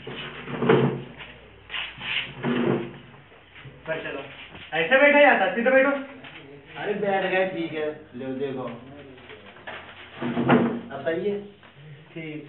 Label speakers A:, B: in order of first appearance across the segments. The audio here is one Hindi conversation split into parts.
A: चलो ऐसे बैठा जाता, सीधे बैठो।
B: अरे बैठ गए, ठीक है, लो देखो अब सही है।
A: ठीक।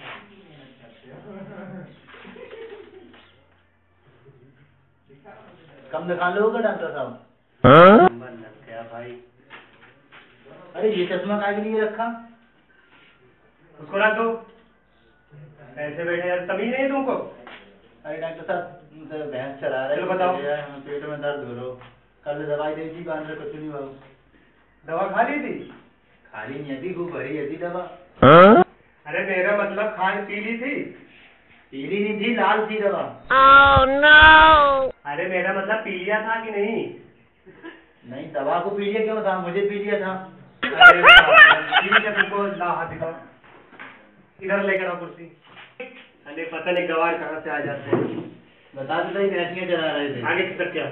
B: कम दिखा लोगे डॉक्टर साहब?
A: क्या भाई?
B: अरे ये चश्मा काहे के लिए रखा?
A: उसको रख दो। ऐसे बैठे यार, तमीज नहीं है तुमको?
B: अरे डॉक्टर साहब भैंस चला रहे,
A: चलो बताओ।
B: पेट में दर्द हो रहा। कल दवाई दी थी, बांध रहे, कुछ नहीं हुआ।
A: दवा खा ली थी?
B: खाली नहीं थी, खूब भरी थी दवा।
A: अरे मेरा मतलब खा पी ली थी?
B: पीली नहीं थी, लाल थी दवा।
C: Oh no!
A: अरे मेरा मतलब पी लिया था कि नहीं?
B: नहीं, दवा को पी लिया क्यों था? मुझे पी लिया था।
A: अरे ठीक है, तुमको ला हाथ दिखाओ, इधर लेकर आओ कुर्सी। अरे पता नहीं गवार कहाँ से आ जाते हैं।
B: बता दो ही, भैंसियाँ चला रहे थे।
A: आगे खिसक क्या?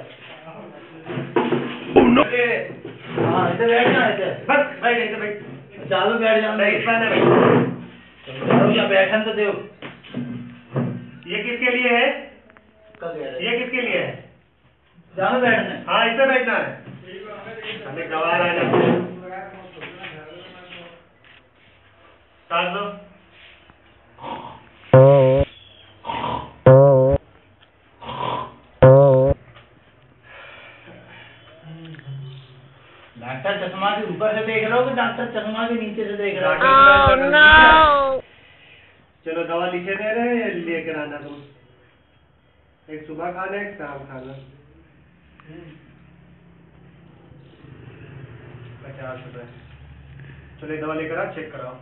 B: हाँ ऐसे बैठ जा, ऐसे
A: बस बैठ, ऐसे बैठ।
B: चालू बैठ जाओ।
A: इस बार बैठ।
B: या बैठन तो दो।
A: ये किसके लिए है?
B: कब
A: ये किसके लिए है?
B: जाओ बैठने।
A: हाँ, इस पे बैठना है। हमें गवार आ जाते हैं। सांस लो।
B: डॉक्टर चश्मा के ऊपर से देख रहे हो कि डॉक्टर चश्मा के नीचे से देख रहे हो?
C: Oh no!
A: चलो दवा लिखे दे रहे हैं, लेकर आना तुम। एक सुबह खाना, एक शाम खाना। 50 रुपए। चलो दवा लेकर आ, चेक कराओ।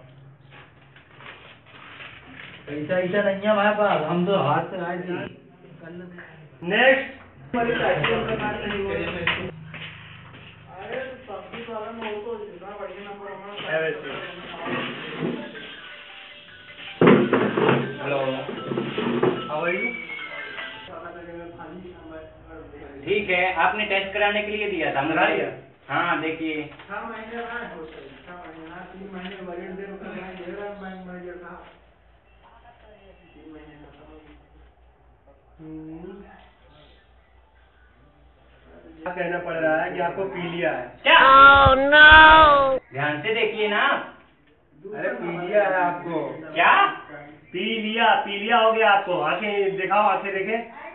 B: पैसा ऐसा नहीं है हमारे पास, हम तो हाथ से आए थे।
A: Next.
B: Hello,
A: how are you?
D: ठीक है, आपने टेस्ट कराने के लिए दिया था
A: करा दिया?
D: हाँ देखिए।
E: 6 महीने रहा है, 3 महीने वरीड दे रहा है, बैंक मैनेजर साहब 3 महीने
A: क्या कहना पड़ रहा है कि आपको पी लिया है?
D: क्या?
C: Oh no!
D: ध्यान से देखिए ना।
A: अरे पी लिया है आपको।
D: क्या?
A: पी लिया हो गया आपको। आंखें दिखाओ, आंखें देखे।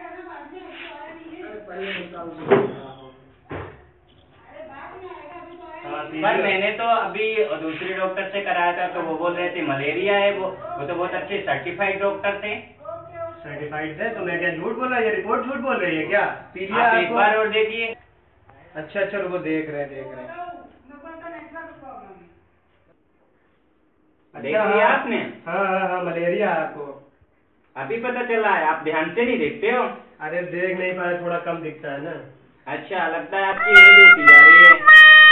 D: पर मैंने तो अभी दूसरे डॉक्टर से कराया था, तो वो बोल रहे थे मलेरिया है। वो तो बहुत अच्छे सर्टिफाइड डॉक्टर थे।
A: सर्टिफाइड है तो मैं क्या झूठ बोल रहा है? ये रिपोर्ट झूठ बोल रही है क्या? पी लिया
D: आप एक
A: आपको?
D: बार और देखिए।
A: अच्छा रुको, देख रहे हैं।
D: देख लिया आपने?
A: हाँ, मलेरिया है आपको।
D: अभी पता चला है? आप ध्यान से नहीं देखते हो?
A: अरे देख नहीं पाए, थोड़ा कम दिखता है ना।
D: अच्छा, लगता है आपकी एज होती जा रही है।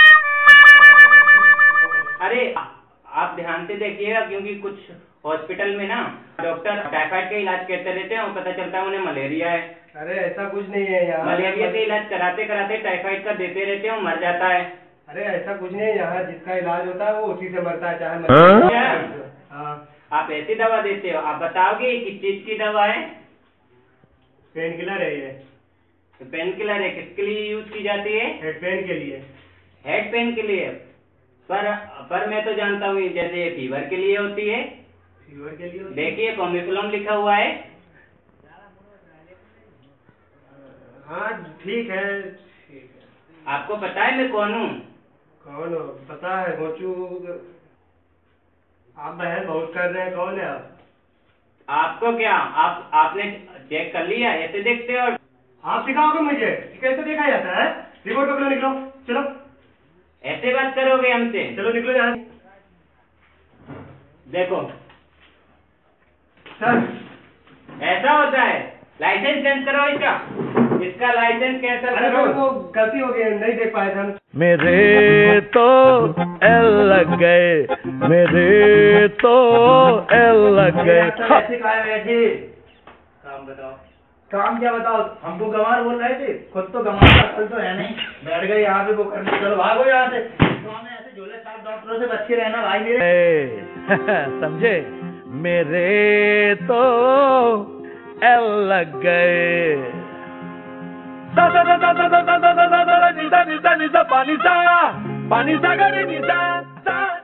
D: अरे आप ध्यान से देखिएगा, क्योंकि कुछ हॉस्पिटल में ना डॉक्टर टाइफाइड का इलाज करते रहते हैं और पता चलता है उन्हें मलेरिया है।
A: अरे ऐसा कुछ नहीं है यहाँ।
D: मलेरिया का इलाज कराते कराते टाइफाइड का देते रहते हैं और मर जाता है।
A: अरे ऐसा कुछ नहीं है यहाँ, जिसका इलाज होता है वो उसी से मरता है, चाहे मलेरिया। हाँ।
D: आप ऐसी दवा देते हो? आप बताओगे ये किस चीज की दवा है?
A: पेन किलर है ये।
D: पेन किलर है, किसके लिए यूज की जाती है?
A: हेड पेन के लिए।
D: हेड पेन के लिए? पर मैं तो जानता हूँ जैसे ये फीवर के लिए होती है।
A: फीवर के लिए होती है?
D: देखिए कॉमिफ्लॉन लिखा हुआ है।
A: हाँ ठीक है।
D: आपको पता है मैं कौन हूँ?
A: कौन हो? पता है, गोचू। आप बहस बहुत कर रहे हैं, कौन है आप?
D: आपको क्या? आपने चेक कर लिया? ऐसे देखते हो?
A: आप सिखाओगे मुझे कैसे देखा जाता है? रिपोर्ट पकड़ो, निकलो। चलो।
D: ऐसे बात करोगे हमसे?
A: चलो निकलो यहाँ।
D: देखो
A: सर,
D: ऐसा होता है। लाइसेंस चेंज करो इसका लाइसेंस कैंसिल
A: अरे
D: करो।
A: वो गलती हो गई, नहीं देख पाए थे हम।
F: मेरे तो एल लग गए, मेरे तो एल लग गए।
B: ऐसे कहा बैठे?
A: काम बताओ।
B: काम क्या बताओ? हमको गंवार बोल रहे थे, खुद तो गंवार का अक्ल तो है नहीं। बैठ गए यहाँ पे वो करने, चलो भागो यहाँ से। तो हमें ऐसे झोले छाप डॉक्टरों से बच के रहना भाई मेरे।
F: समझे? मेरे तो एल लग गए। सा सा सा सा सा सा सा सा सा सा सा निसा निसा निसा पानी सा गरे निसा सा